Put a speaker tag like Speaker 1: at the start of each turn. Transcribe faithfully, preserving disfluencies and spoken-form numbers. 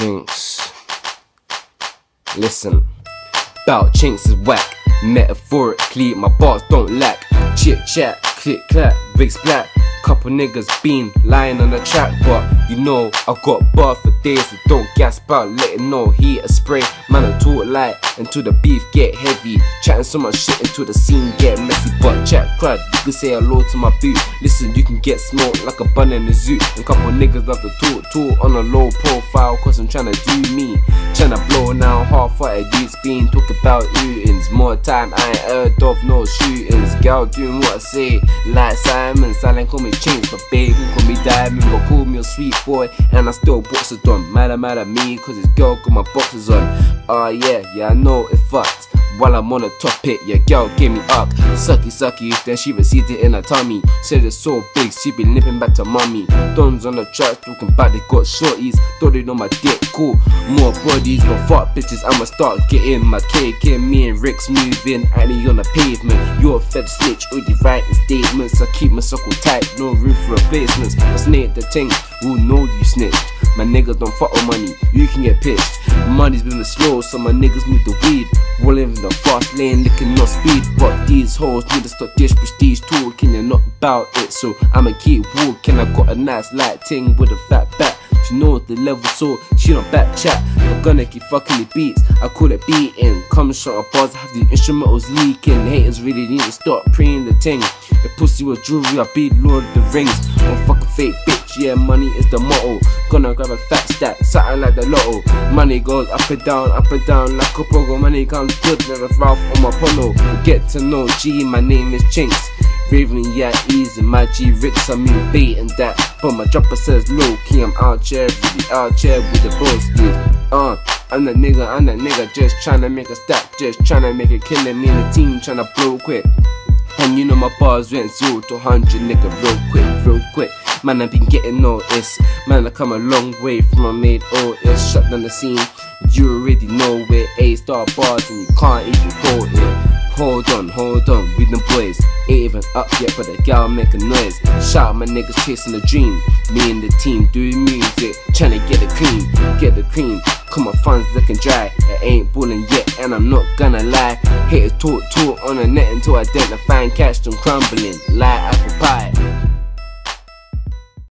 Speaker 1: Chinks. Listen, bout Chinks is whack. Metaphorically, my bars don't lack. Chit chat, click clap, big splat. Couple niggas been lying on the track, but you know I got bar for days. So don't gasp out, let it know heat a spray. Man, I talk light until the beef get heavy. Chatting so much shit until the scene get messy. But chat crowd, you can say hello to my boot. Listen, you can get smoked like a bun in the zoo. And couple niggas love to talk, talk on a low profile, cause I'm tryna do me. Tryna blow now, half-hearted youths been talking about ootings. More time I ain't heard of no shootings. Girl doing what I say, like Simon. Silent call me Chinks, but baby call me Diamond. But call me a sweet boy, and I still box it on. Mad mad at me, cause this girl got my boxes on. Oh uh, yeah, yeah I know it fucked. While I'm on the topic, your girl gave me up. Sucky sucky, then she received it in her tummy. Said it's so big, she be limping back to mommy. Dons on the track talking about they got shorties. Thought they know my dick, cool. More bodies, but fuck bitches, I'ma start getting my cake in. Me and Rick's moving, Annie on the pavement. You're a fed snitch, already writing statements. I keep my circle tight, no room for replacements. I snake the thing, who know you snitched. My niggas don't fuck with money, you can get pitched. Money's moving slow, so my niggas move the weed. Rolling in the fast lane, licking no speed. But these hoes need to stop this prestige talking, you're not about it. So I'ma keep walking, I got a nice light ting with a fat back. She knows the level, so she don't back chat. I'm gonna keep fucking the beats, I call it beating. Come shot of bars, have the instrumentals leaking. Haters really need to start praying the ting. The pussy was jewelry, I be Lord of the Rings. Don't fucking fake bitch, yeah, money is the motto. Gonna grab a fat stack, something like the lotto. Money goes up and down, up and down like a pogo. Money comes good, like a Ralph on my polo. Get to know G, my name is Chinks. Raven, yeah, easy, my G Ricks, I mean baiting that. But my dropper says low key, I'm out here, really out here with the boss, dude. Uh, I'm that nigga, I'm that nigga, just tryna make a stack, just tryna make a killing. Me and the team tryna blow quick. And you know my bars went zero to hundred, nigga, real quick, real quick. Man, I been getting noticed. Man, I come a long way from a made Otis. Shut down the scene, you already know it. A-star bars and you can't even quote it. Hold on, hold on, with them boys. Ain't even up yet, but the gal make a noise. Shout out my niggas chasing the dream. Me and the team doing music, tryna get the cream, get the cream. Cause my funds looking dry, it ain't ballin' yet, and I'm not gonna lie. Haters talk, talk on the net until identifying cash them crumbling like apple pie.